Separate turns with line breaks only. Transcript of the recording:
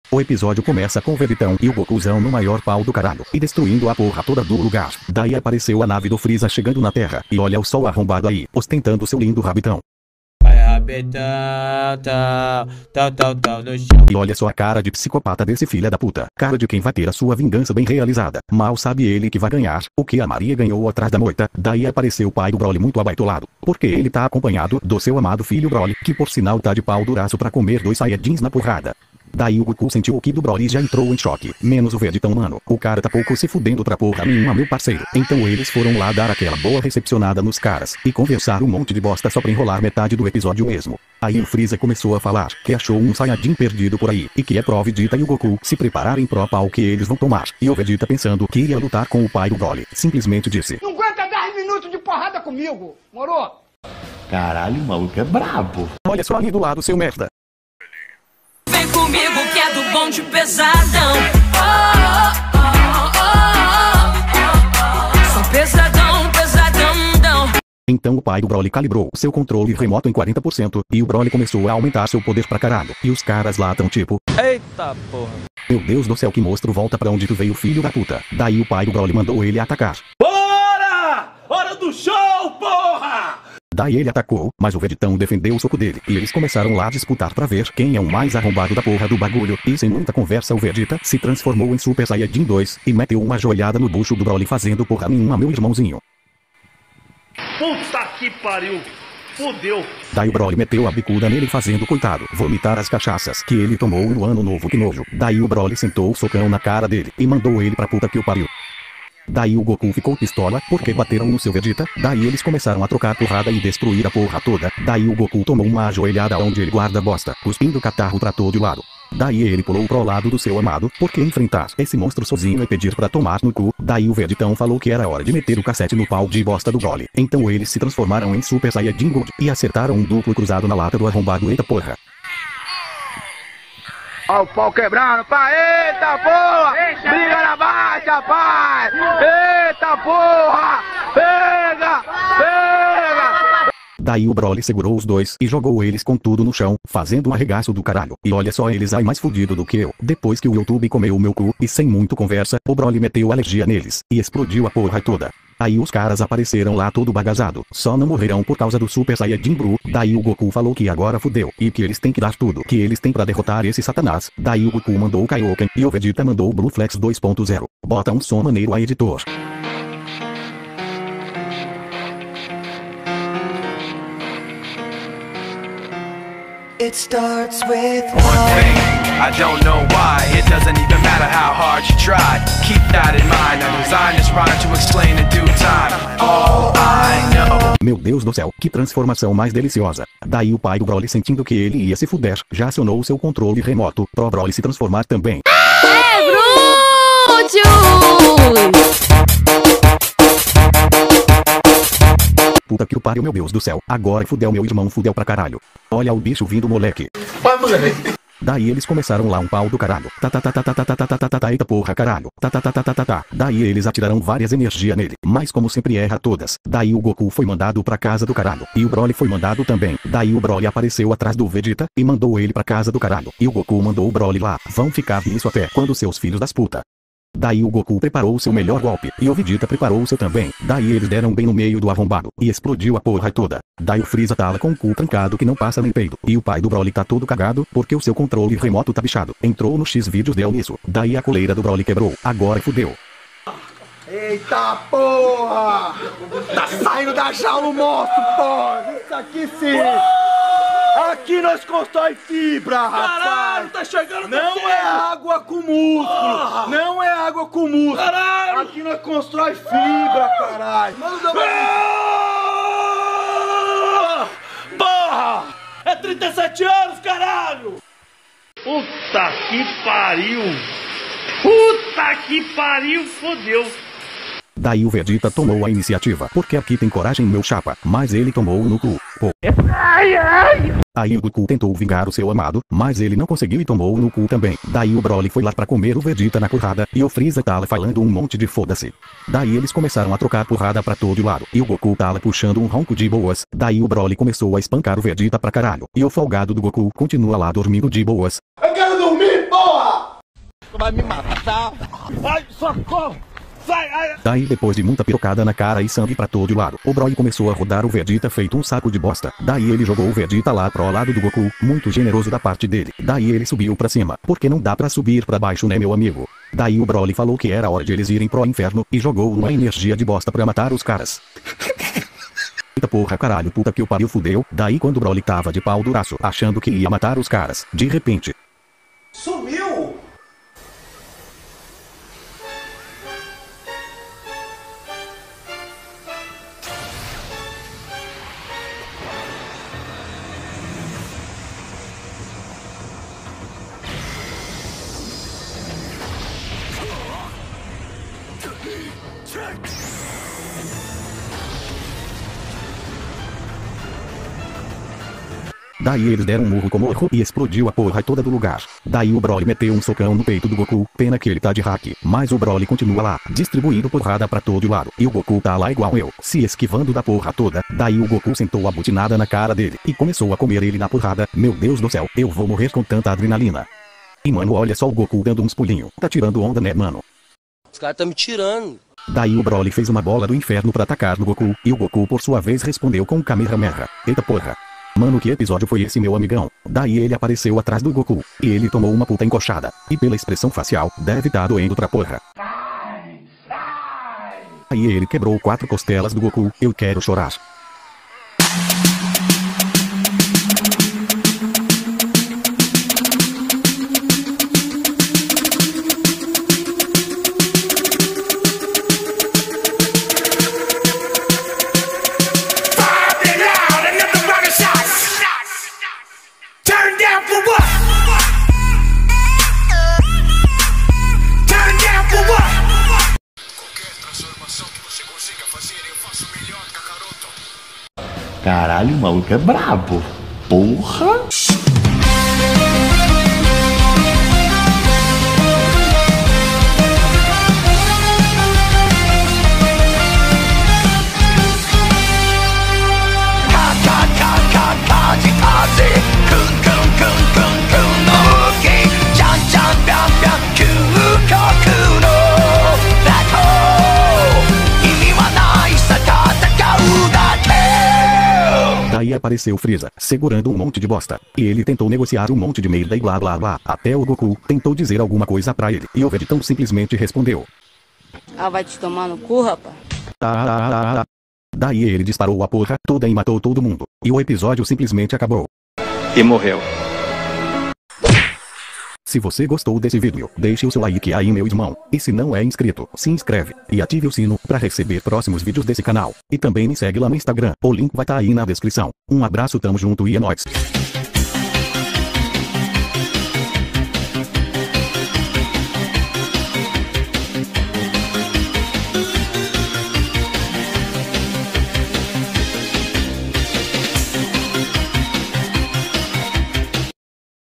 O episódio começa com o Vegetão e o Gokuzão no maior pau do caralho e destruindo a porra toda do lugar. Daí apareceu a nave do Freeza chegando na Terra e olha o sol arrombado aí, ostentando seu lindo rabitão. E olha só a cara de psicopata desse filho da puta. Cara de quem vai ter a sua vingança bem realizada. Mal sabe ele que vai ganhar o que a Maria ganhou atrás da moita. Daí apareceu o pai do Broly muito abaitolado. Porque ele tá acompanhado do seu amado filho Broly, que por sinal tá de pau duraço pra comer 2 Saiyajins na porrada. Daí o Goku sentiu o ki do Broly e já entrou em choque. Menos o Vegetão, mano. O cara tá pouco se fudendo pra porra nenhuma, meu parceiro. Então eles foram lá dar aquela boa recepcionada nos caras e conversar um monte de bosta só pra enrolar metade do episódio mesmo. Aí o Freeza começou a falar que achou um Saiyajin perdido por aí e que é pro Vegeta e o Goku se prepararem pro pau que eles vão tomar. E o Vegeta, pensando que ia lutar com o pai do Broly, simplesmente disse:
"Não aguenta 10 minutos de porrada comigo, moro?"
Caralho, o maluco é brabo.
Olha só ali do lado, seu merda.
Vem comigo que é do bonde pesadão. Sou pesadão, pesadão.
Então o pai do Broly calibrou seu controle remoto em 40% e o Broly começou a aumentar seu poder pra caralho. E os caras lá tão tipo:
eita porra.
Meu Deus do céu, que monstro, volta pra onde tu veio, filho da puta. Daí o pai do Broly mandou ele atacar.
Bora! Hora do show, porra!
Daí ele atacou, mas o Vegetão defendeu o soco dele, e eles começaram lá a disputar pra ver quem é o mais arrombado da porra do bagulho, e sem muita conversa o Vegeta se transformou em Super Saiyajin 2, e meteu uma joelhada no bucho do Broly fazendo porra nenhuma, meu irmãozinho.
Puta que pariu! Fudeu!
Daí o Broly meteu a bicuda nele fazendo coitado vomitar as cachaças que ele tomou no ano novo, que nojo. Daí o Broly sentou o socão na cara dele, e mandou ele pra puta que o pariu. Daí o Goku ficou pistola, porque bateram no seu Vegeta. Daí eles começaram a trocar porrada e destruir a porra toda. Daí o Goku tomou uma ajoelhada onde ele guarda bosta, cuspindo catarro pra todo lado. Daí ele pulou pro lado do seu amado, porque enfrentar esse monstro sozinho é pedir pra tomar no cu. Daí o Vegetão falou que era hora de meter o cacete no pau de bosta do Broly. Então eles se transformaram em Super Saiyajin Gold e acertaram um duplo cruzado na lata do arrombado. Eita porra!
Ó o pau quebrando, pai, eita porra! Briga na baixa, pai! Eita porra! Pega! Pega!
Daí o Broly segurou os dois e jogou eles com tudo no chão, fazendo um arregaço do caralho. E olha só eles aí mais fudido do que eu. Depois que o YouTube comeu o meu cu, e sem muito conversa, o Broly meteu alergia neles, e explodiu a porra toda. Aí os caras apareceram lá todo bagazado, só não morrerão por causa do Super Saiyajin Blue. Daí o Goku falou que agora fudeu, e que eles têm que dar tudo que eles têm pra derrotar esse satanás. Daí o Goku mandou o Kaioken, e o Vegeta mandou o Blue Flex 2.0. Bota um som maneiro aí, editor.
It starts with
one thing, I don't know why. It doesn't even matter how hard you try. Keep that in mind. I designed this rhyme to explain in due time all I know.
Meu Deus do céu, que transformação mais deliciosa. Daí o pai do Broly, sentindo que ele ia se fuder, já acionou seu controle remoto pro Broly se transformar também. Puta que o pariu, meu Deus do céu. Agora fudeu, meu irmão, fudeu pra caralho. Olha o bicho vindo, moleque. Daí eles começaram lá um pau do caralho. Eita porra, caralho. Daí eles atiraram várias energias nele, mas como sempre erra todas. Daí o Goku foi mandado pra casa do caralho, e o Broly foi mandado também. Daí o Broly apareceu atrás do Vegeta e mandou ele pra casa do caralho, e o Goku mandou o Broly lá. Vão ficar nisso até quando, seus filhos das puta? Daí o Goku preparou o seu melhor golpe, e o Vegeta preparou o seu também. Daí eles deram bem no meio do arrombado, e explodiu a porra toda. Daí o Freeza tá lá com o cu trancado que não passa nem peido, e o pai do Broly tá todo cagado, porque o seu controle remoto tá bichado. Entrou no X-Vídeos, deu nisso. Daí a coleira do Broly quebrou. Agora fudeu.
Eita porra! Tá saindo da jaula o monstro, porra! Isso aqui sim! Aqui nós constrói fibra, rapaz!
Caralho, tá chegando.
Não é água com músculo! Não é água com músculo!
Caralho!
Aqui nós constrói fibra, caralho!
Porra! É 37 anos, caralho! Puta que pariu! Puta que pariu, fodeu!
Daí o Vegeta tomou a iniciativa, porque aqui tem coragem, meu chapa, mas ele tomou no cu. Pô. Aí o Goku tentou vingar o seu amado, mas ele não conseguiu e tomou no cu também. Daí o Broly foi lá pra comer o Vegeta na porrada, e o Freeza tá lá falando um monte de foda-se. Daí eles começaram a trocar porrada pra todo lado, e o Goku tá lá puxando um ronco de boas. Daí o Broly começou a espancar o Vegeta pra caralho, e o folgado do Goku continua lá dormindo de boas.
Eu quero dormir, porra! Vai me matar.
Ai, socorro! Sai, ai.
Daí depois de muita pirocada na cara e sangue pra todo lado, o Broly começou a rodar o Vegeta feito um saco de bosta. Daí ele jogou o Vegeta lá pro lado do Goku, muito generoso da parte dele. Daí ele subiu pra cima, porque não dá pra subir pra baixo, né, meu amigo? Daí o Broly falou que era hora de eles irem pro inferno, e jogou uma energia de bosta pra matar os caras. Eita porra, caralho, puta que o pariu, fudeu. Daí quando o Broly tava de pau duraço, achando que ia matar os caras, de repente...
Sumiu!
Daí eles deram um murro com morro e explodiu a porra toda do lugar. Daí o Broly meteu um socão no peito do Goku, pena que ele tá de hack. Mas o Broly continua lá, distribuindo porrada pra todo lado. E o Goku tá lá igual eu, se esquivando da porra toda. Daí o Goku sentou a butinada na cara dele e começou a comer ele na porrada. Meu Deus do céu, eu vou morrer com tanta adrenalina. E mano, olha só o Goku dando uns pulinhos. Tá tirando onda, né, mano?
Os caras tão me tirando.
Daí o Broly fez uma bola do inferno pra atacar no Goku, e o Goku por sua vez respondeu com Kamehameha. Eita porra. Mano, que episódio foi esse, meu amigão? Daí ele apareceu atrás do Goku, e ele tomou uma puta encoxada. E pela expressão facial, deve tá doendo pra porra. Aí ele quebrou 4 costelas do Goku, eu quero chorar.
Caralho, o maluco é brabo. Porra!
Daí apareceu Frieza, segurando um monte de bosta. E ele tentou negociar um monte de merda e blá blá blá. Até o Goku tentou dizer alguma coisa pra ele. E o Vegetão simplesmente respondeu:
Ah, vai te tomar no cu, rapaz?
Daí ele disparou a porra toda e matou todo mundo. E o episódio simplesmente acabou.
E morreu.
Se você gostou desse vídeo, deixe o seu like aí, meu irmão. E se não é inscrito, se inscreve e ative o sino para receber próximos vídeos desse canal. E também me segue lá no Instagram, o link vai estar aí na descrição. Um abraço, tamo junto e é nóis.